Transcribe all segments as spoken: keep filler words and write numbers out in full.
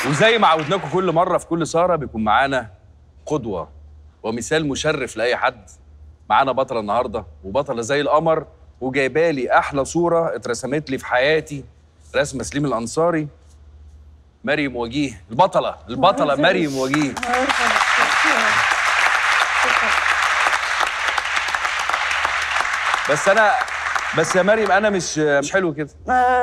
وزي ما عودناكم كل مره في كل سهره بيكون معانا قدوه ومثال مشرف لاي حد. معانا بطله النهارده وبطله زي القمر، وجايبه لي احلى صوره اترسمت لي في حياتي، رسمه سليم الانصاري. مريم وجيه، البطله البطله مريم وجيه. بس انا بس يا مريم انا مش مش حلو كده.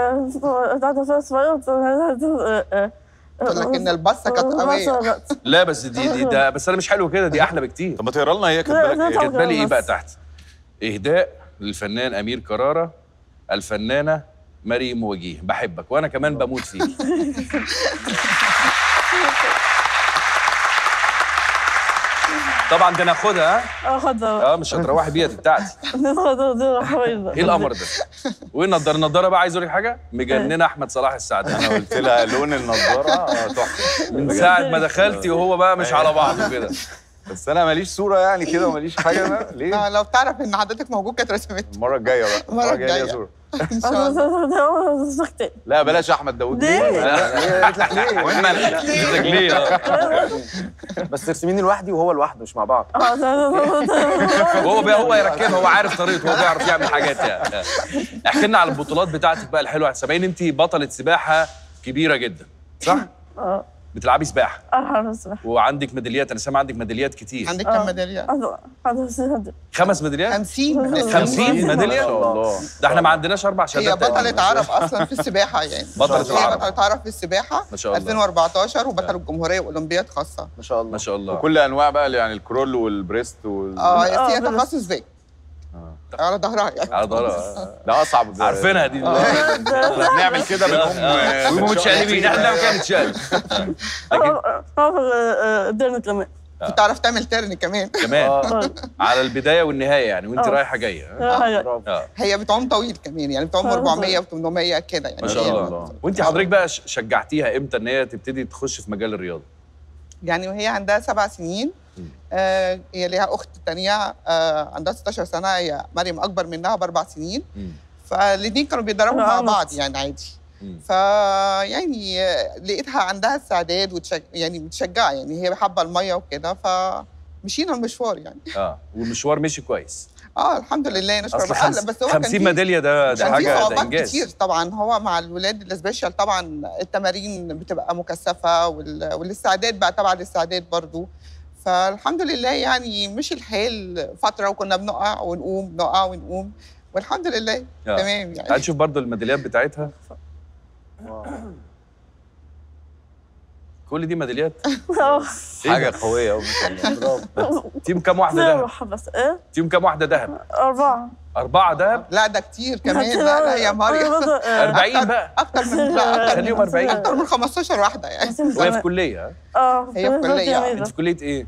لكن البصه كانت قويه. لا بس دي دي ده بس انا مش حلو كده، دي احلى بكتير. طب ما تقرا لنا هي كاتبه لك ايه؟ كاتبه لي ايه بقى تحت؟ اهداء للفنان امير كرارة، الفنانه مريم وجيه، بحبك وانا كمان بموت فيك. طبعا دي ناخدها. ها؟ اه خدها. اه مش هتروحي بيها، دي بتاعتي. ايه القمر ده؟ وايه النضاره؟ النضاره بقى عايز اقول لك حاجه، مجننه احمد صلاح السعداني. انا قلت لها لون النضاره اه تحفه من ساعه ما دخلتي وهو بقى مش على بعضه كده. بس انا ماليش صوره يعني كده وماليش حاجه بقى. ليه؟ لا لو تعرف ان حضرتك موجود كانت رسمت. المره الجايه بقى المره الجايه ليا صوره ان شاء الله. لا بلاش احمد داوود. ليه؟ لا قلت لك ليه؟ وين مالك؟ ليه؟ بس ترسميني لوحدي وهو لوحده مش مع بعض. وهو بقى هو يركبها، هو عارف طريقته، هو بيعرف يعمل حاجات يعني. احكي لنا على البطولات بتاعتك بقى الحلوه. سامعين انت بطله سباحه كبيره جدا صح؟ اه بتلعبي سباحه اه سباحه. وعندك ميداليات، انا سامع عندك ميداليات كتير. عندك كم ميداليه؟ خمس ميداليات؟ خمسين خمسين ميداليه؟ ما شاء الله. ده احنا ما عندناش اربع شهادات. هي بطلة عرب اصلا في السباحه يعني. بطلة هي العرب. بطلة عرب في السباحه ما شاء الله. ألفين وأربعتاشر وبطل الجمهوريه واولمبياد خاصه. ما شاء الله ما شاء الله. وكل انواع بقى يعني الكرول والبريست وال اه آه، هي بس- تخصص فيك. على ظهرها يعني. على ضرر. ده اصعب. عارفينها دي. احنا بنعمل كده بنقوم ويبقوا متشقلبين، احنا بنعمل كده متشقلب. لكن قدرنا كمان. بتعرف تعمل ترن كمان. كمان على البدايه والنهايه يعني، وانت آه. رايحه جايه. ها؟ برافو. اه هي بتعوم طويل كمان يعني بتعوم آه، أربعمية وثمانمية كده يعني. ما شاء هي- الله. وانت حضرتك بقى ش- شجعتيها امتى ان هي تبتدي تخش في مجال الرياضه؟ يعني وهي عندها سبع سنين. آه هي ليها اخت تانية آه عندها ستاشر سنه، هي مريم اكبر منها باربع سنين. مم. فالاثنين كانوا بيتدربوا مع آه. بعض يعني عادي. مم. فيعني آه، لقيتها عندها استعداد وتشج... يعني متشجعه يعني، هي حابه الميه وكده، فمشينا المشوار يعني. اه والمشوار مشي كويس. اه الحمد لله نشكر اصل الله. خمس... بس هو كان خمسين في- ميداليه ده ده كان في حاجه، ده صعوبات انجاز. كتير طبعا. هو مع الولاد السبيشال طبعا التمارين بتبقى مكثفه وال... والاستعداد بقى تبع الاستعداد برضو. فالحمد لله يعني مشي الحال فتره وكنا بنقع ونقوم نقع ونقوم والحمد لله آه. تمام يعني. تعال نشوف برضو الميداليات بتاعتها. كل دي ميداليات. إيه حاجه ده؟ قويه قوي ما شاء الله. برافو. تيم كام واحده ذهب؟ سباحة بس ايه؟ تيم كام واحده ذهب؟ أربعة. أربعة ذهب؟ لا ده كتير كمان. لا لا يا مريم أربعين بقى. اكتر من لا اكتر خليهم من أربعين. اكتر من خمستاشر واحده يعني. وهي في كليه ها؟ اه هي في كلية. انت في كليه ايه؟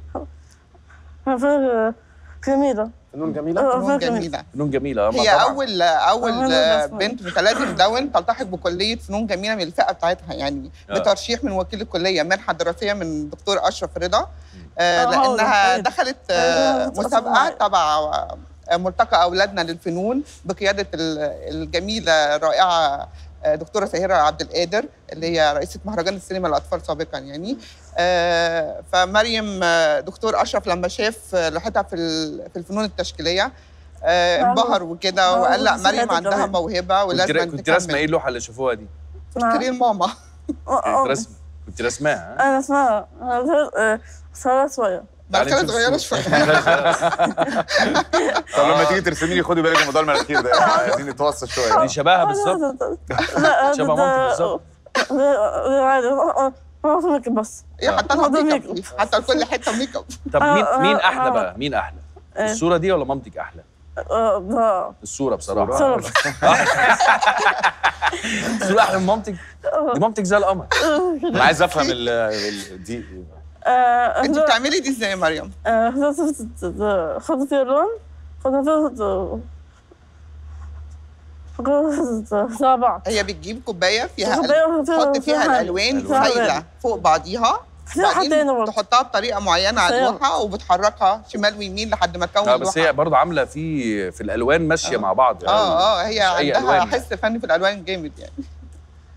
في جميلة. فنون جميله. اه فنون في جميلة. جميله. فنون جميله. هي اول اول آه، بنت متلازم داون تلتحق بكليه فنون جميله من الفئه بتاعتها يعني. آه. بترشيح من وكيل الكليه، منحه دراسيه من دكتور اشرف رضا. آه آه، هو لانها ده. دخلت آه، آه أصلاً مسابقه معايا. تبع آه، ملتقى اولادنا للفنون بقياده ال- الجميله الرائعه آه، دكتوره سهيره عبد القادر اللي هي رئيسه مهرجان السينما للاطفال سابقا يعني. آه، فمريم آه، دكتور اشرف لما شاف آه، لوحتها في ال- في الفنون التشكيليه آه، انبهر وكده وقال لا مريم عندها موهبه ولازم كنت كنت راسمه ايه اللوحه اللي شافوها دي؟ تشتري الماما. كنت راسمه كنت راسماها ها؟ أنا اسمها صغيرة شوية. بعد تعالي كده نشوف صغيره الصورة. شويه. طب لما تيجي ترسمي لي خدي بالك من موضوع المناخير ده، عايزين نتوصل شويه. دي شبهها بالظبط. لا شبه مامتك بالظبط. لا عادي ما في ميك اب بس. هي حتى لها هذا ميك ميك اب، حتى لكل حته ميك اب. طب مين آه، مين آه، احلى آه. بقى؟ مين احلى؟ إيه. الصوره دي ولا مامتك احلى؟ آه، ده الصوره بصراحه. صورة. الصوره احلى من مامتك؟ دي مامتك زي القمر. انا عايز افهم ال ال- دي آه، انت ده- بتعملي دي ازاي يا مريم؟ آه، ده- خذ فيها اللون خذ فيها زي بعض. هي بتجيب كوبايه فيها كوباية قلب، فيها- تحط فيها فيها حاجة. الالوان فيها سايله ألوان. فوق بعضيها، فيها حتى هنا بعدين برضه. تحطها بطريقه معينه على فيها. اللوحه وبتحركها شمال ويمين لحد ما تكون لا بس هي لوحه. برضه عامله في في الالوان ماشيه مع بعض يعني. اه اه هي مش أي عندها ألوان. حس فني في الالوان جامد يعني.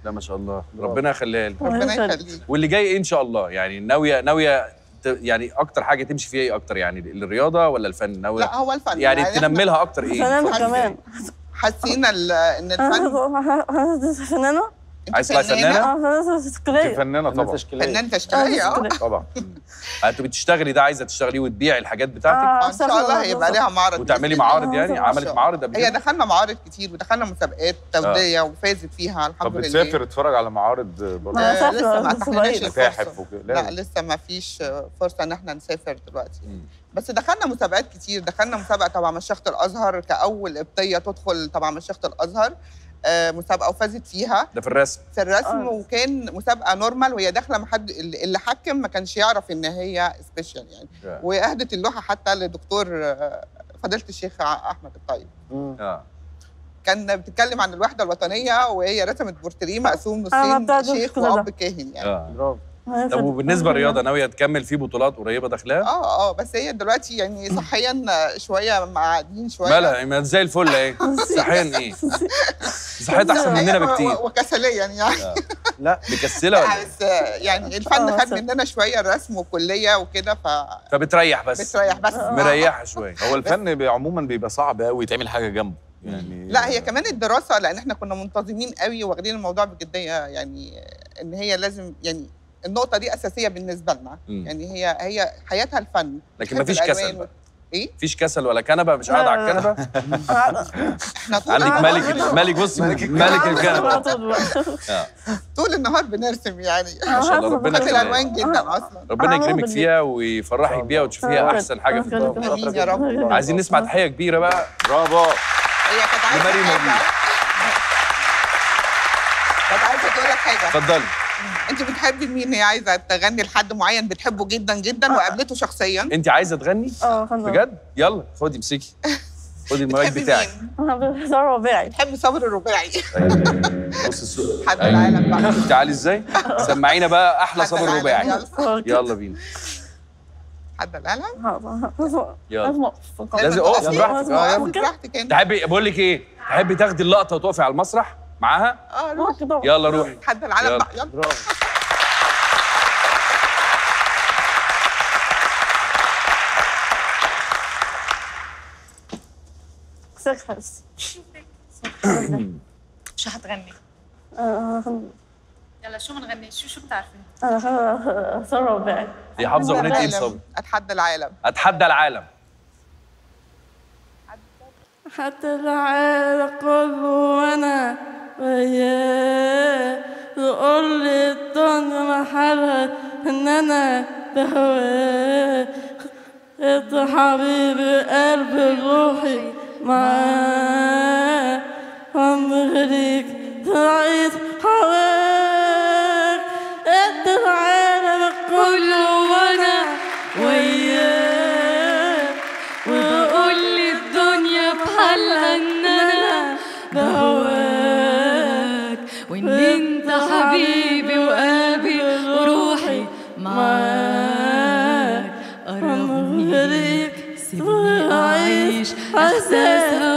لا ما شاء الله، ربنا يخليها لك. ربنا يخليك. واللي جاي ايه ان شاء الله؟ يعني ناويه ناويه ت- يعني اكتر حاجه تمشي فيها ايه اكتر؟ يعني الرياضه ولا الفن؟ ناويه لا هو الفن يعني إحنا تنمي لها اكتر ايه؟ فنانة الفترة الجاية؟ كمان. حاسين ال- ان الفن أنا فنانة؟ أنت عايز تطلعي فنانة؟ اه فنانة انت تشكيلية. فنانه طبعا. تشكيليه. فنان تشكيليه اه طبعا. انتوا بتشتغلي ده، عايزه تشتغليه وتبيعي الحاجات بتاعتك آه، ان شاء الله هيبقى ليها معرض وتعملي بإذن الله. معارض؟ يعني آه، عملت معارض قبل هي كده؟ دخلنا معارض كتير ودخلنا مسابقات توديه وفازت فيها الحمد طب لله. بتسافر تتفرج على معارض برضه؟ آه، آه سافرة لسه ما بس اتاحلناش بعيدة. متاحف الفرصة. وكده؟ لا لازم. لسه ما فيش فرصه ان احنا نسافر دلوقتي. مم. بس دخلنا مسابقات كتير، دخلنا مسابقه تبع مشيخه الازهر كاول قبطيه تدخل تبع مشيخه الازهر، آه مسابقه وفازت فيها ده في الرسم. في الرسم. آه. وكان مسابقه نورمال وهي داخله ما حد اللي اللي حكم ما كانش يعرف ان هي سبيشال يعني. آه. واهدت اللوحه حتى لدكتور آه، فضيله الشيخ ع- احمد الطيب. اه كان بتتكلم عن الوحده الوطنيه وهي رسمت بورتريه مقسوم أنا نصين، بتاعت شيخ كده ده. واب كاهن يعني. اه برافو. طب وبالنسبه للرياضه ناويه تكمل في بطولات قريبه داخلها؟ اه اه بس هي دلوقتي يعني صحيا شويه معقدين شويه. مالها ما زي الفل اهي. صحيا ايه؟ صحتها احسن مننا بكتير. و- وكسليا يعني. لا مكسله ولا لا إيه؟ بس يعني الفن آه، خد صح. مننا شويه الرسم وكليه وكده ف فبتريح بس. بتريح بس. مريحه شويه. هو الفن بي- عموما بيبقى صعب قوي يتعمل حاجه جنبه يعني. لا هي كمان الدراسه لان احنا كنا منتظمين قوي واخدين الموضوع بجديه يعني ان هي لازم يعني النقطه دي اساسيه بالنسبه لنا. مم. يعني هي هي حياتها الفن. لكن بتحب مفيش الألوان كسل و- بقى. ايه مفيش كسل ولا كنبه؟ مش قاعده على لا، لا، لا. الكنبه؟ احنا طول عندك النهار- ملك ملك بص ملك الكنبه. آه. طول النهار بنرسم يعني. ما شاء الله، ربنا بحب يخليك. الالوان جدا اصلا. ربنا آه، يكرمك بالله. فيها ويفرحك بيها وتشوفيها احسن حاجه في الدنيا. امين يا رب. عايزين نسمع تحيه كبيره بقى. برافو. هي كانت عايزه لمريم حاجه. موجود. كانت عايزه تقول لك حاجه. اتفضلي. انت بتحبي مين؟ هي عايزه تغني لحد معين بتحبه جدا جدا وقابلته شخصيا. انت عايزه تغني؟ اه خلاص. بجد؟ يلا خدي امسكي. خدي المايك بتحبي بتاعك. مين؟ انا بختار رباعي. بتحبي صبر الرباعي. بص السوق. حد العالم بقى. تعالي ازاي؟ سمعينا بقى احلى حد صبر العالم، رباعي. يلا. يلا بينا. حد العالم. يلا. لازم لازم تقفي. اقفي براحتك. اه يلا. براحتك انت. تحبي بقول لك ايه؟ تحبي تاخدي اللقطه وتقفي على المسرح معاها؟ اه روح. يلا روحي. حد العالم يلا. بقى يلا. برافو. سكس. شو حتغني؟ يلا شو بنغني؟ شو شو بتعرفي؟ انا بختار رباعي. دي حافظه اغنيه ايه العالم. لصبري؟ اتحدى العالم. اتحدى العالم. حتى العالم كله وانا وياه يقول لي الدنيا محلها ان انا بهواه انت حبيبي قلبي روحي معاه عمرك تعيد هواك انت العالم كله وانا وياه وبقول لي الدنيا بحالها ان انا بهواك وان انت حبيبي وقلبي وروحي معاك قربني سيبني اعيش احساس